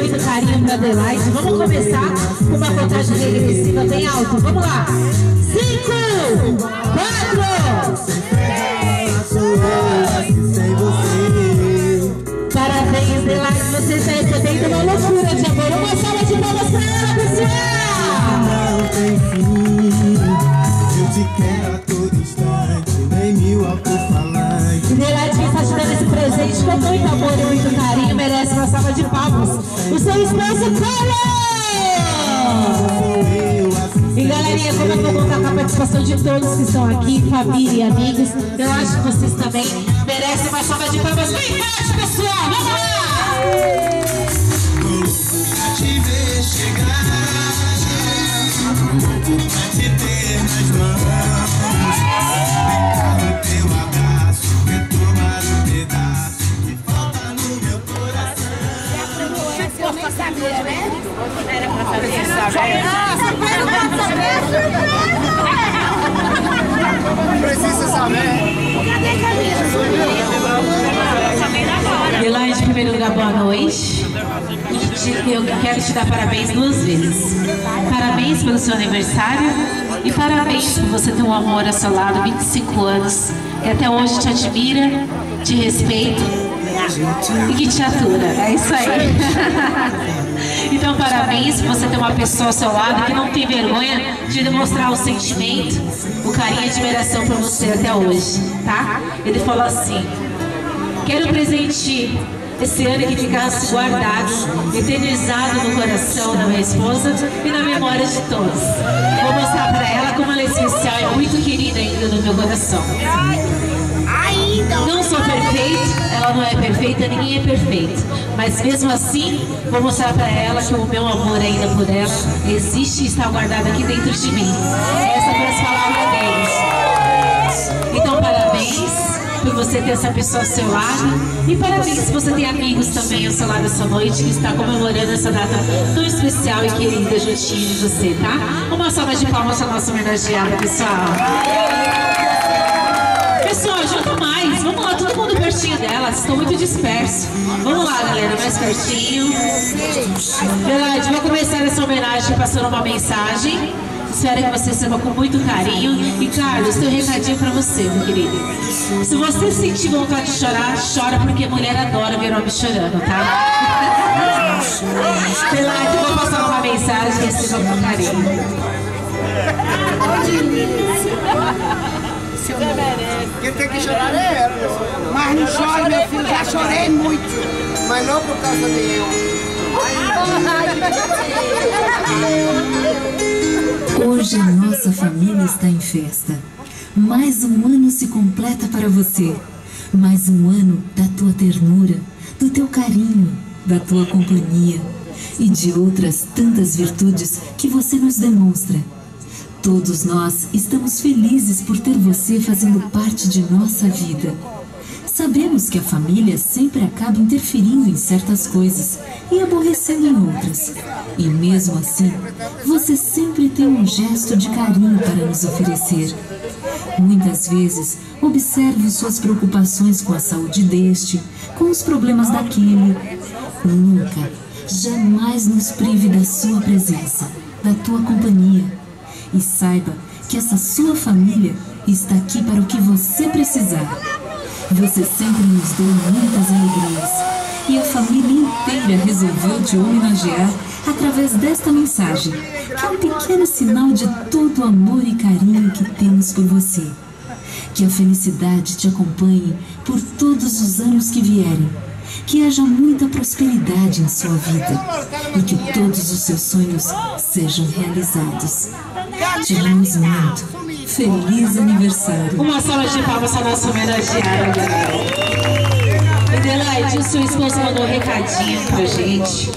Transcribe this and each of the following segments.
muito carinho pra Adelaide. Vamos começar com uma contagem regressiva bem alta. Vamos lá. 5, 4. Parabéns, Adelaide. Você está recebendo uma loucura de amor. Uma salva de palmas pra ela, pessoal. Não tem fim. Eu te quero a todo instante, nem mil alto-falantes. Adelaide, quem está te dando esse presente com muito amor e muito carinho merece uma salva de palmas. O seu esposo, Carlos! E galerinha, como eu vou contar com a participação de todos que estão aqui, família e amigos, eu acho que vocês também merecem uma salva de palmas bem forte, pessoal! Vamos lá! Pra te ver chegar, pra te ter nas mãos, ficar no teu abraço, retomar um pedaço que falta no meu coração. Eu nem sabia, né? Era pra saber. Precisa saber. Cadê Camila? Adelaide, em primeiro lugar, boa noite. Eu quero te dar parabéns 2 vezes. Parabéns pelo seu aniversário e parabéns por você ter um amor ao seu lado, 25 anos, que até hoje te admira, te respeita e que te atura. É isso aí. Então, parabéns por você ter uma pessoa ao seu lado que não tem vergonha de demonstrar o sentimento, o carinho e a admiração por você até hoje, tá? Ele falou assim: quero um presente esse ano que ficasse guardado, eternizado no coração da minha esposa e na memória de todos. Vou mostrar pra ela como ela é especial e muito querida ainda no meu coração. Não sou perfeito, ela não é perfeita, ninguém é perfeito. Mas mesmo assim, vou mostrar pra ela que o meu amor ainda por ela existe e está guardado aqui dentro de mim. Essas foram as palavras deles. Então, parabéns por você ter essa pessoa ao seu lado. E parabéns se você tem amigos também ao seu lado essa noite, que está comemorando essa data tão especial e querida juntinho de você, tá? Uma salva de palmas para a nossa homenageada, pessoal. Pessoal, junto mais. Vamos lá, todo mundo pertinho delas. Estão muito dispersos. Vamos lá, galera, mais pertinho. Verdade, vou começar essa homenagem passando uma mensagem. Espero que você receba com muito carinho. E Carlos, tem um recadinho pra você, meu querido. Se você sentir vontade de chorar, chora, porque mulher adora ver homem chorando, tá? Verdade, vou passar uma mensagem e receba com carinho. Quem tem que chorar é ela. Mas não chore, meu filho, já chorei muito. Mas não por causa de eu. Hoje a nossa família está em festa. Mais um ano se completa para você. Mais um ano da tua ternura, do teu carinho, da tua companhia e de outras tantas virtudes que você nos demonstra. Todos nós estamos felizes por ter você fazendo parte de nossa vida. Sabemos que a família sempre acaba interferindo em certas coisas e aborrecendo em outras. E mesmo assim, você sempre tem um gesto de carinho para nos oferecer. Muitas vezes, observo suas preocupações com a saúde deste, com os problemas daquele. Nunca, jamais nos prive da sua presença, da tua companhia. E saiba que essa sua família está aqui para o que você precisar. Você sempre nos deu muitas alegrias e a família inteira resolveu te homenagear através desta mensagem, que é um pequeno sinal de todo o amor e carinho que temos por você. Que a felicidade te acompanhe por todos os anos que vierem. Que haja muita prosperidade em sua vida e que todos os seus sonhos sejam realizados. Te amamos muito. Feliz aniversário. Uma salva de palmas para a nossa homenageada. Adelaide, o seu esposo mandou um recadinho pra gente.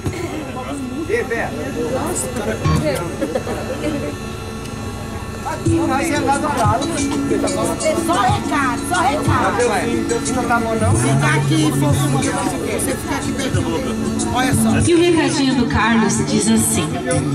Mas é lá do lado. Só recado, só recado. Não tá bom, não? Fica aqui, fofo. Você fica aqui pertinho. Olha só. E o recadinho do Carlos diz assim: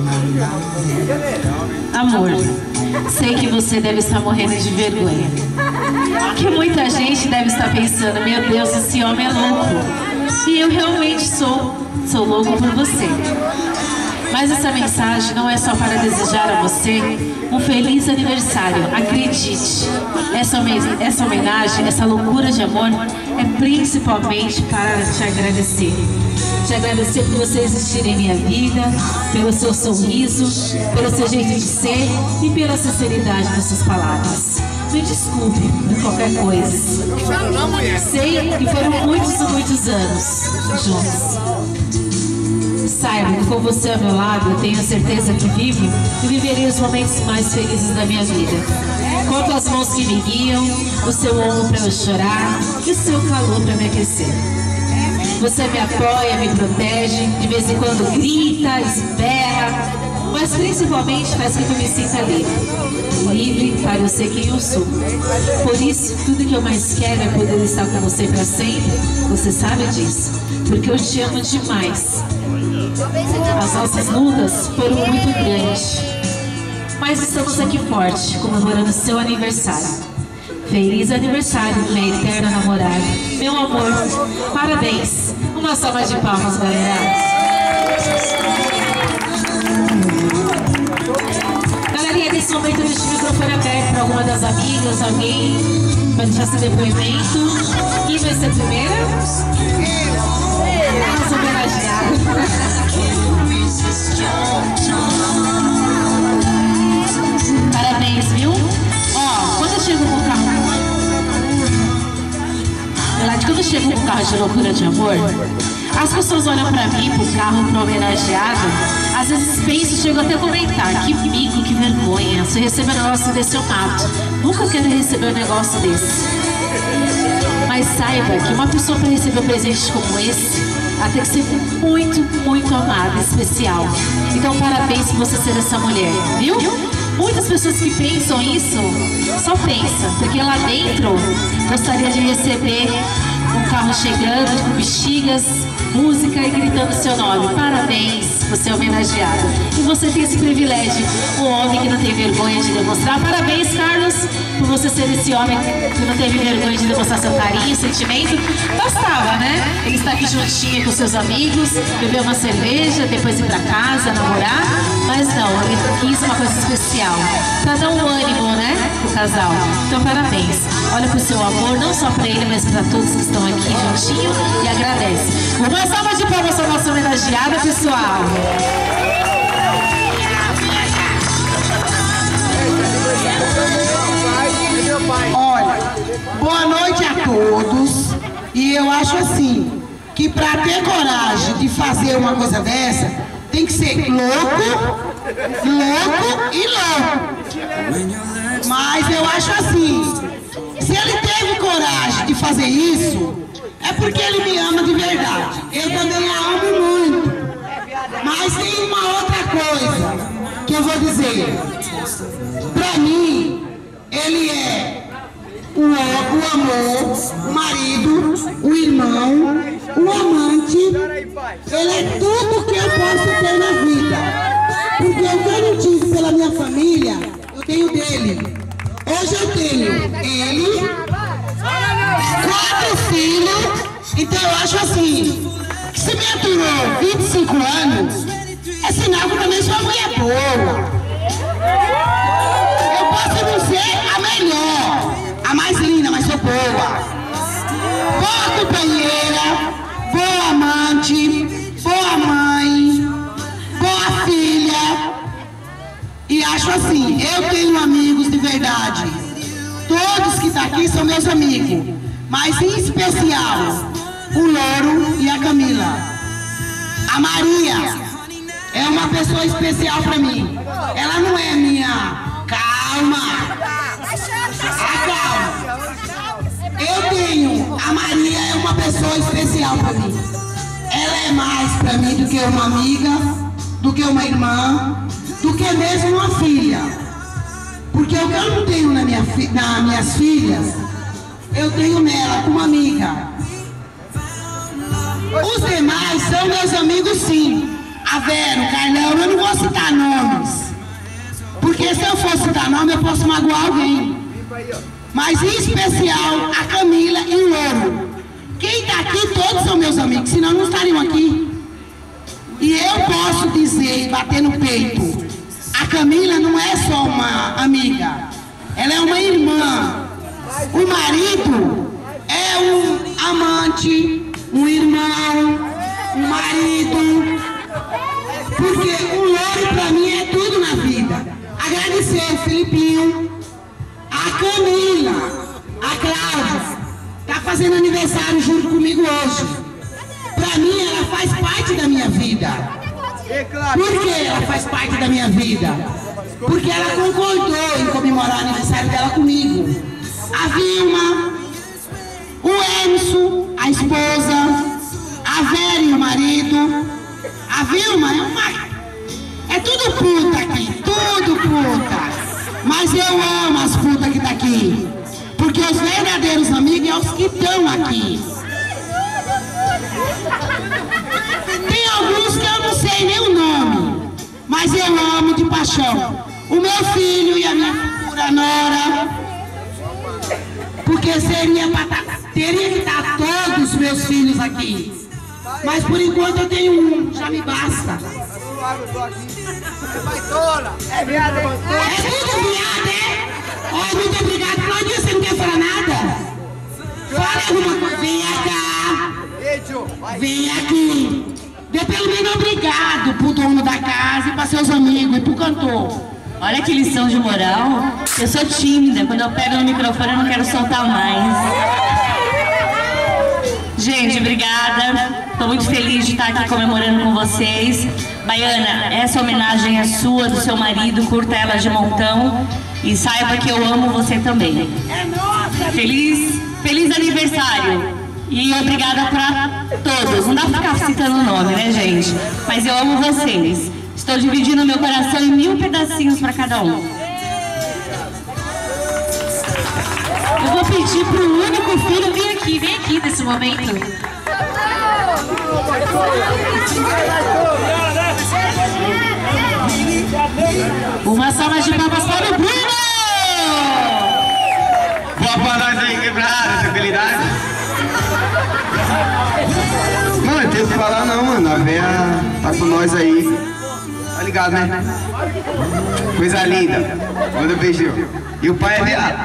amor, sei que você deve estar morrendo de vergonha. Que muita gente deve estar pensando: meu Deus, esse homem é louco. E eu realmente sou louco por você. Mas essa mensagem não é só para desejar a você um feliz aniversário, acredite. Essa homenagem, essa loucura de amor é principalmente para te agradecer. Te agradecer por você existir em minha vida, pelo seu sorriso, pelo seu jeito de ser e pela sinceridade das suas palavras. Me desculpe por qualquer coisa. Sei que foram muitos anos juntos. Saiba que com você ao meu lado, eu tenho a certeza que vivo e viverei os momentos mais felizes da minha vida. Conto as mãos que me guiam, o seu ombro para eu chorar e o seu calor para me aquecer. Você me apoia, me protege, de vez em quando grita, esperra, mas principalmente faz com que eu me sinta livre. Livre para eu ser quem eu sou. Por isso, tudo que eu mais quero é poder estar com você para sempre. Você sabe disso, porque eu te amo demais. As nossas lutas foram muito grandes, mas estamos aqui forte, comemorando seu aniversário. Feliz aniversário, minha eterna namorada. Meu amor, parabéns. Uma salva de palmas, galera. Galerinha, nesse momento eu deixo o microfone aberto para alguma das amigas, alguém vai deixar seu depoimento. Quem vai ser a primeira? Nossa, homenageada. Parabéns, viu? Ó, quando eu chego com o carro... Quando eu chego com o carro de loucura de amor, as pessoas olham pra mim, pro carro, pro homenageado. Às vezes penso, chego até a comentar: que mico, que vergonha. Se eu receber um negócio desse, eu mato. Nunca quero receber um negócio desse. Mas saiba que uma pessoa para receber um presente como esse, ela tem que ser muito amada, especial. Então parabéns por você ser essa mulher, viu? Muitas pessoas que pensam isso, só pensam, porque lá dentro gostaria de receber um carro chegando com bexigas, música e gritando seu nome. Parabéns, você é homenageado. E você tem esse privilégio, um homem que não tem vergonha de demonstrar. Parabéns, Carlos, por você ser esse homem que não teve vergonha de demonstrar seu carinho, sentimento. Bastava, né? Ele está aqui juntinho com seus amigos, beber uma cerveja, depois ir pra casa, namorar. Mas não, ele quis uma coisa especial, pra dar um ânimo, né, pro casal. Então, parabéns. Olha pro seu amor, não só pra ele, mas pra todos que estão aqui juntinho, e agradece. Uma salva de palmas para a nossa homenageada, pessoal. Olha, boa noite a todos. E eu acho assim, que para ter coragem de fazer uma coisa dessa, tem que ser louco e louco. Mas eu acho assim, se ele teve coragem de fazer isso, é porque ele me ama de verdade. Eu também a amo muito. Mas tem uma outra coisa que eu vou dizer. Pra mim, ele é o amor, o marido, o irmão, o amante. Ele é tudo que eu posso ter na vida. Porque o que eu não tive pela minha família, eu tenho dele. Hoje eu tenho ele, 4 filhos. Então eu acho assim, que se me aturou 25 anos, é sinal que eu também sou uma mulher boa. Eu posso não ser a melhor, a mais linda, mas sou boa. Boa companheira, boa amante, boa mãe, boa filha. E acho assim, eu tenho amigos de verdade. Todos que estão aqui são meus amigos. Mas em especial, o Louro e a Camila. A Maria é uma pessoa especial para mim. Ela não é minha. Calma. Calma. Eu tenho. A Maria é uma pessoa especial para mim. Ela é mais para mim do que uma amiga, do que uma irmã, do que mesmo uma filha. Porque o que eu não tenho nas minhas filhas, eu tenho nela como amiga. Os demais são meus amigos, sim. A Vera, o Carlão, eu não vou citar nomes. Porque se eu for citar nome, eu posso magoar alguém. Mas em especial, a Camila e o Louro. Quem está aqui, todos são meus amigos, senão não estariam aqui. E eu posso dizer e bater no peito, a Camila não é só uma amiga, ela é uma irmã. O marido é um amante, um irmão, um marido. Porque o louro pra mim é tudo na vida. Agradecer o Filipinho, a Camila, a Cláudia, tá fazendo aniversário junto comigo hoje. Pra mim ela faz parte da minha vida. Por que ela faz parte da minha vida? Porque ela concordou em comemorar o aniversário dela comigo. A Vilma, o Emerson, a esposa, a Vera e o marido. A Vilma é tudo puta aqui, tudo puta. Mas eu amo as putas que tá aqui. Porque os verdadeiros amigos é os que estão aqui. Tem alguns que eu não sei nem o nome, mas eu amo de paixão. O meu filho e a minha futura nora. Porque teria que estar todos os meus filhos aqui. Mas por enquanto eu tenho um, já me basta. É viado, É tudo viado, é? Oh, muito obrigado. Claudinha, você não quer falar nada? Fala alguma coisa. Vem cá. Vem aqui. Dê pelo menos obrigado pro dono da casa e para seus amigos e pro cantor. Olha que lição de moral. Eu sou tímida, quando eu pego no microfone eu não quero soltar mais. Gente, obrigada. Estou muito feliz de estar aqui comemorando com vocês. Baiana, essa homenagem é sua, do seu marido, curta ela de montão. E saiba que eu amo você também. Feliz aniversário. E obrigada para todos. Não dá para ficar citando o nome, né, gente? Mas eu amo vocês. Estou dividindo meu coração em 1000 pedacinhos para cada um. Eu vou pedir para o único filho vem aqui nesse momento. Uma salva de palmas para o Bruno! Boa noite aí, quebrada, tranquilidade. Mano, não tem o que falar não, mano. A véia tá com nós aí. Tá ligado, né? Coisa linda. Manda um beijinho. E o pai é viado.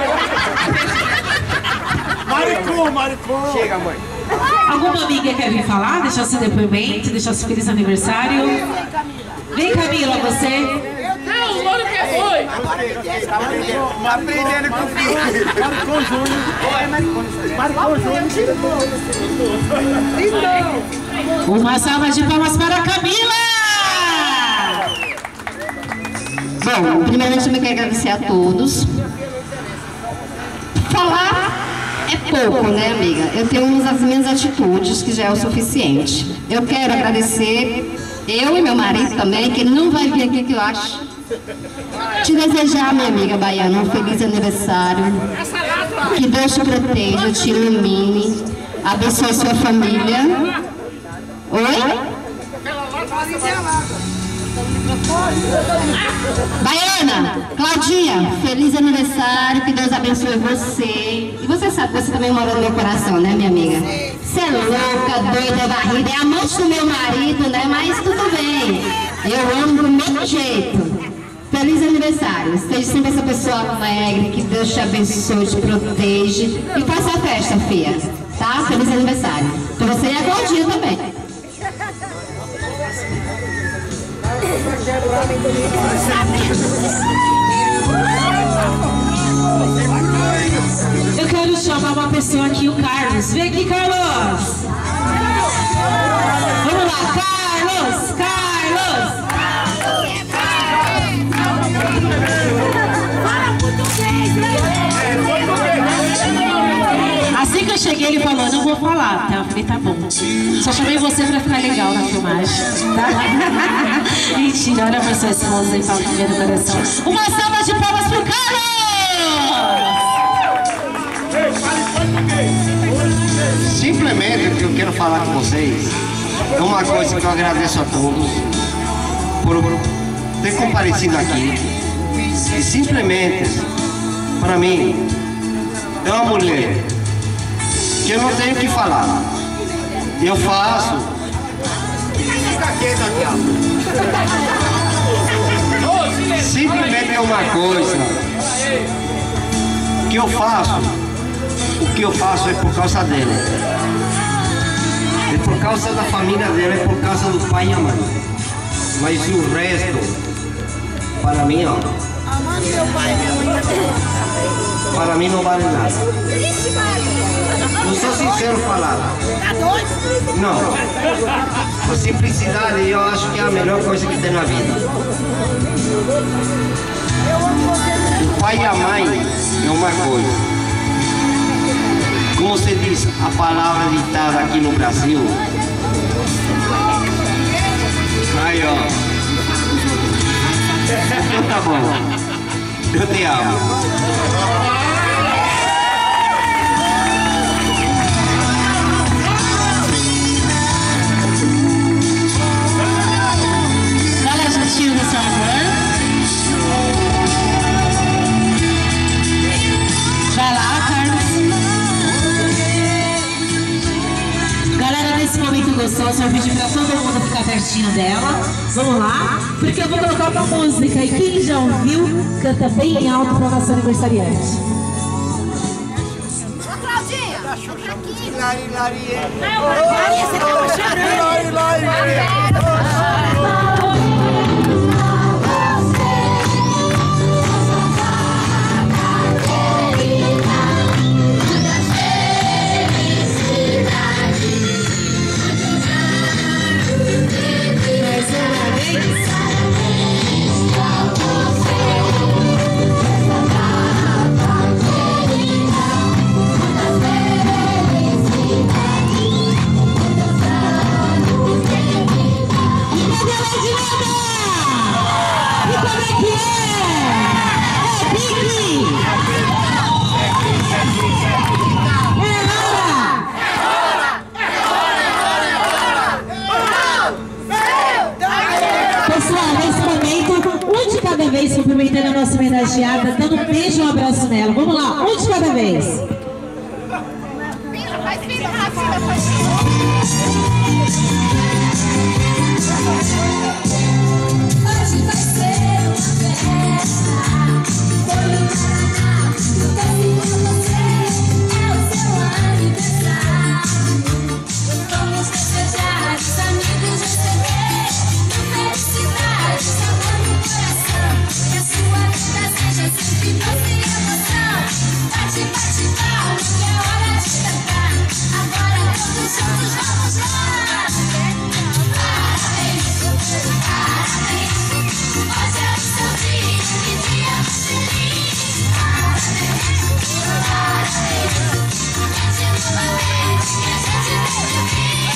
Maricô. Chega, mãe. Alguma amiga quer vir falar? Deixar seu depoimento, deixar seu feliz aniversário? Vem, Camila, você. Deus, olha o que foi! Aprendendo com o filho. Maricô Júnior. Uma salva de palmas para a Camila! Bom, primeiramente eu quero agradecer a todos. Falar é pouco, né, amiga? Eu tenho as minhas atitudes, que já é o suficiente. Eu quero agradecer, eu e meu marido também, que ele não vai vir aqui, que eu acho. Te desejar, minha amiga baiana, um feliz aniversário. Que Deus te proteja, te ilumine, abençoe sua família. Oi? Baiana, Claudinha, feliz aniversário, que Deus abençoe você. E você sabe, você também mora no meu coração, né, minha amiga? Você é louca, doida, varrida, é amante do meu marido, né? Mas tudo bem, eu amo do meu jeito. Feliz aniversário, esteja sempre essa pessoa alegre, que Deus te abençoe, te proteja. E faça a festa, filha, tá? Feliz aniversário. Pra você e a Claudinha também. Eu quero chamar uma pessoa aqui, o Carlos. Vem aqui, Carlos! Vamos lá, Carlos! Carlos! Assim que eu cheguei, ele falou, não vou falar, tá? Eu falei, tá bom. Só chamei você pra ficar legal na filmagem, tá? Mentira, olha pra sua esposa e fala primeiro do coração. Uma salva de palmas pro Carlos! Simplesmente o que eu quero falar com vocês é uma coisa que eu agradeço a todos por ter comparecido aqui. E simplesmente, para mim, é uma mulher que eu não tenho o que falar. Eu faço. Fica quieto aqui, ó. Simplesmente é uma coisa que eu faço. O que eu faço é por causa dela. É por causa da família dela, é por causa do pai e a mãe. Mas o resto, para mim, ó, para mim não vale nada. Não sou sincero falar. Não. A simplicidade eu acho que é a melhor coisa que tem na vida. O pai e a mãe é uma coisa. Como você diz, a palavra ditada aqui no Brasil. Aí, ó. Então tá bom. Eu te amo. Fala juntinho do seu amor. Vai lá, Carlos. Galera, nesse momento gostoso, eu vou pedir pra todo mundo ficar pertinho dela. Vamos lá, porque eu vou colocar uma música e quem já ouviu, canta bem alto pra nossa aniversariante. Ô, Claudinha! Aqui! Lari, lari, Maria, você tá chorando? lari, lari. Cumprimentando a nossa homenageada, dando um beijo e um abraço nela. Vamos lá, um de cada vez. Faz fila, faz fila, faz Hoje vai ser uma festa. Foi no Paraná, eu tenho você. É o seu aniversário. Vamos festejar, os amigos receber. Felicidade, sabor no coração. Que a sua vida seja sempre doce e emoção. Bate, bate, palma, que é hora de cantar. Agora todos juntos vamos lá. Parabéns, parabéns. Hoje é o seu dia, que dia mais feliz. Parabéns, parabéns. Cante numa vez, que a gente deve ouvir.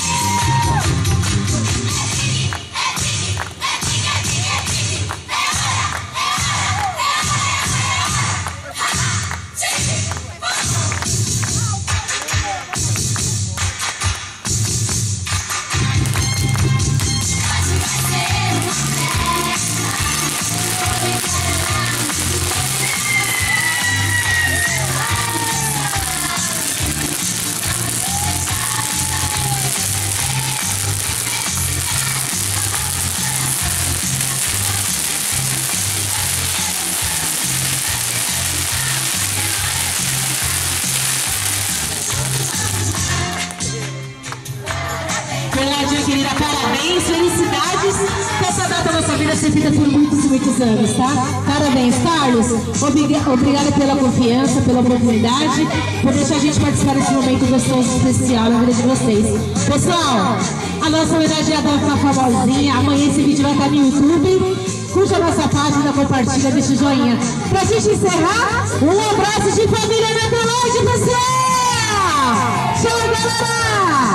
Querida, parabéns, felicidades, que essa data da nossa vida sempre fica por muitos e muitos anos, tá? Parabéns, Carlos, obrigada pela confiança, pela oportunidade, por deixar a gente participar desse momento gostoso e especial na vida de vocês. Pessoal, a nossa homenageada vai ficar famosinha, amanhã esse vídeo vai estar no YouTube, curte a nossa página, compartilha, deixa o joinha. Pra gente encerrar, um abraço de família na Colônia, pessoal! Tchau, galera!